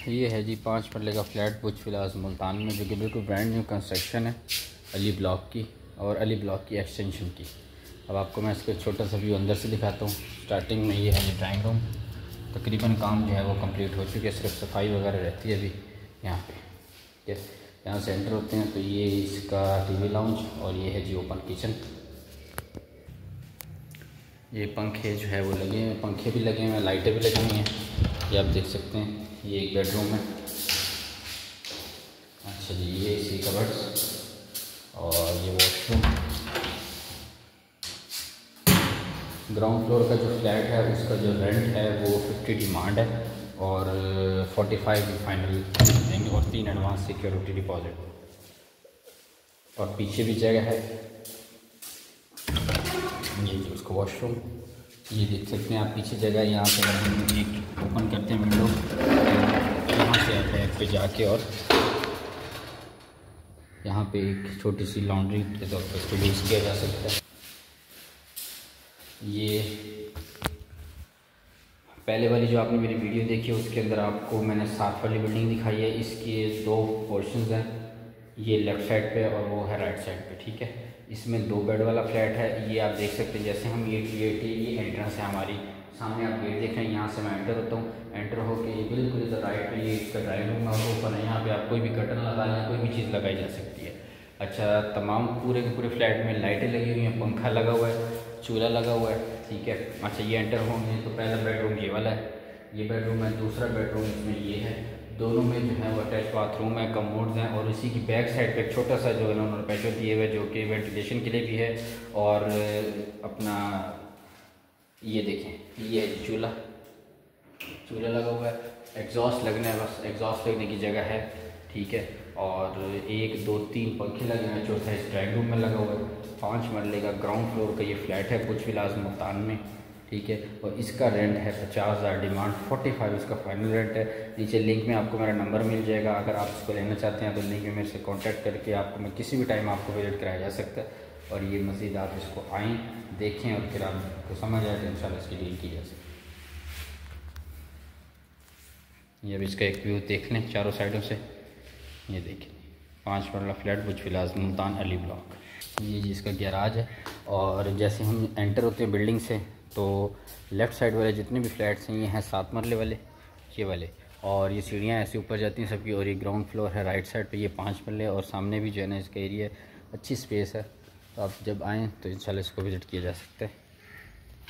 ये है जी 5 मरले का फ्लैट बुर्ज विलास मुल्तान में, जो कि बिल्कुल ब्रांड न्यू कंस्ट्रक्शन है अली ब्लॉक की और अली ब्लॉक की एक्सटेंशन की। अब आपको मैं इसका छोटा सा व्यू अंदर से दिखाता हूँ। स्टार्टिंग में ये है जी ड्राइंग रूम, तकरीबन काम जो है वो कंप्लीट हो चुके हैं, सिर्फ सफाई वगैरह रहती है अभी यहाँ पे। ठीक है, यहाँ से एंटर होते हैं तो ये इसका टीवी लाउंज और ये है जी ओपन किचन। ये पंखे जो है वो लगे हैं, पंखे भी लगे हैं, लाइटें भी लगी हुई हैं, ये आप देख सकते हैं। ये एक बेडरूम है। अच्छा जी, ये इसी कबर्ड्स और ये वॉशरूम। ग्राउंड फ्लोर का जो फ्लैट है उसका जो रेंट है वो 50 डिमांड है और 45 फाइनल देंगे और 3 एडवांस सिक्योरिटी डिपॉजिट। और पीछे भी जगह है, ये जो उसका वॉशरूम, ये देख सकते हैं आप पीछे जगह। यहाँ से अगर हम एक ओपन करते हैं विंडो, यहाँ से आप बैक पे जाके और यहाँ पे एक छोटी सी लॉन्ड्री के तौर पर इसको यूज़ किया जा सकता है। ये पहले वाली जो आपने मेरी वीडियो देखी है उसके अंदर आपको मैंने साथ वाली बिल्डिंग दिखाई है। इसके 2 पोर्शंस हैं, ये लेफ़्ट साइड पे और वो है राइट साइड पे। ठीक है, इसमें 2 बेड वाला फ्लैट है। ये आप देख सकते हैं, जैसे हम ये एंट्रेंस है हमारी सामने, आप गेट देख रहे हैं। यहाँ से मैं एंटर होता हूँ, एंटर होके ये बिल्कुल इधर राइट पे ये इसका ड्राइंग रूम और ओपन है। यहाँ पे आप कोई भी कर्टन लगा लें, कोई भी चीज़ लगाई जा सकती है। अच्छा, तमाम पूरे के पूरे फ्लैट में लाइटें लगी हुई हैं, पंखा लगा हुआ है, चूल्हा लगा हुआ है। ठीक है, अच्छा ये एंटर होंगे तो पहला बेडरूम ये वाला है, ये बेडरूम है। दूसरा बेडरूम इसमें ये है। दोनों में जो है वो अटैच बाथरूम है, कमोड्स हैं और इसी की बैक साइड पे एक छोटा सा जो है ना उन्होंने पैशो दिए हुए जो कि वेंटिलेशन के लिए भी है। और अपना ये देखें, ये है चूल्हा, चूल्हा लगा हुआ है। एग्जॉस्ट लगना है, बस एग्जॉस्ट लगने की जगह है। ठीक है, और 1 2 3 पंखे लगे हैं। चौथा इस ड्राइंग रूम में लगा हुआ है। 5 मरले का ग्राउंड फ्लोर का ये फ्लैट है बुर्ज विलास मुल्तान में। ठीक है, और इसका रेंट है 50,000 डिमांड, 45 इसका फाइनल रेंट है। नीचे लिंक में आपको मेरा नंबर मिल जाएगा, अगर आप इसको लेना चाहते हैं तो लिंक में मेरे से कांटेक्ट करके आपको मैं किसी भी टाइम आपको विजिट कराया जा सकता है। और ये मज़ीद आप इसको आएँ, देखें और फिर आपको समझ आए तो इंशाल्लाह इसकी डील की जा सकती है। ये अब इसका एक व्यू देख लें चारों साइडों से। ये देखिए 5 marla flat Burj villas Multan Ali block. ये जी इसका गैराज है। और जैसे हम एंटर होते हैं बिल्डिंग से तो लेफ़्ट साइड वाले जितने भी फ्लैट्स हैं ये हैं 7 मरले वाले, ये वाले। और ये सीढ़ियाँ ऐसे ऊपर जाती हैं सबकी। और ये ग्राउंड फ्लोर है राइट साइड पे, ये 5 मरले। और सामने भी जो है ना इसका एरिया अच्छी स्पेस है, तो आप जब आएँ तो इंशाल्लाह इसको विज़िट किया जा सकता है।